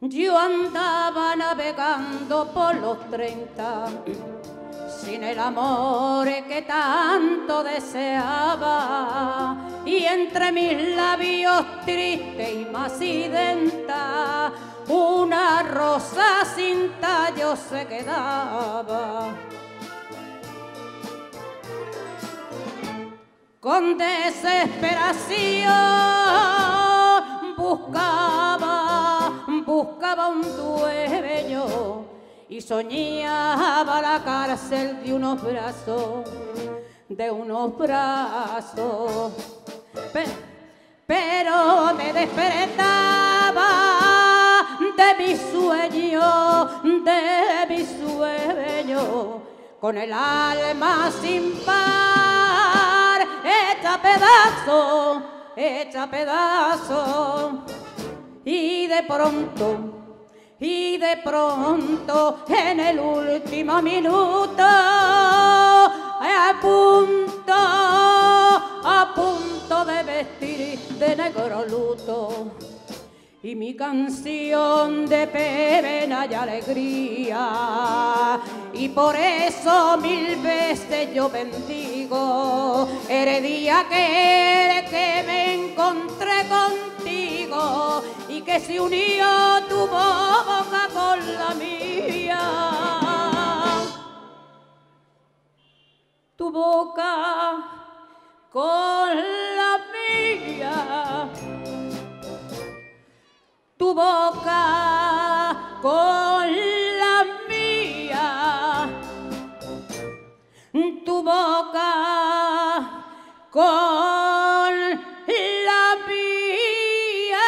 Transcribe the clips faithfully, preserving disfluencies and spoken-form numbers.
Yo andaba navegando por los treinta, sin el amor que tanto deseaba, y entre mis labios triste y macilenta una rosa sin tallo se quedaba. Con desesperación buscaba, buscaba un dueño y soñaba la cárcel de unos brazos, de unos brazos. Pero me despertaba de mi sueño, de mi sueño, con el alma sin par, hecha pedazo, hecha pedazo. Y de pronto, y de pronto, en el último minuto, a punto, a punto de vestir de negro luto, y mi canción de pena y alegría, y por eso mil veces yo bendigo el día que, que me encontré contigo y que se unió tu boca con la mía. Tu boca con la mía. Tu boca con la mía, tu boca con la mía,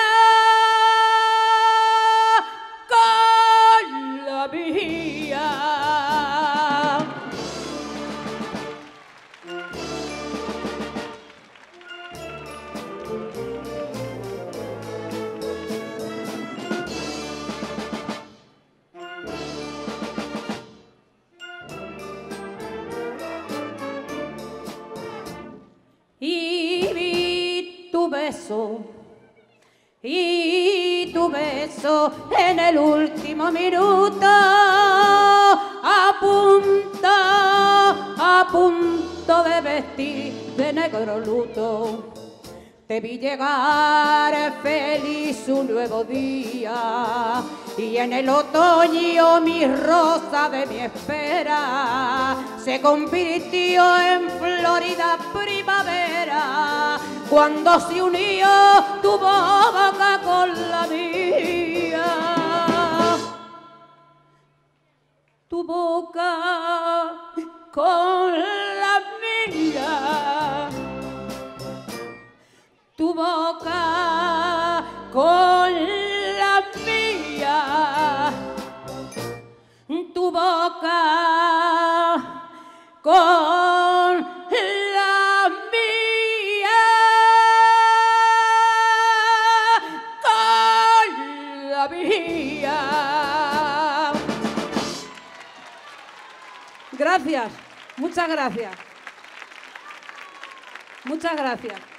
con la mía. Y vi tu beso, y tu beso en el último minuto, a punto, a punto de vestir de negro luto. Te vi llegar feliz un nuevo día, y en el otoño mi rosa de mi espera se convirtió en florida primavera, cuando se unió tu boca con la mía. Tu boca con la mía. Tu boca con la mía, tu boca con la mía, con la mía. Gracias, muchas gracias, muchas gracias.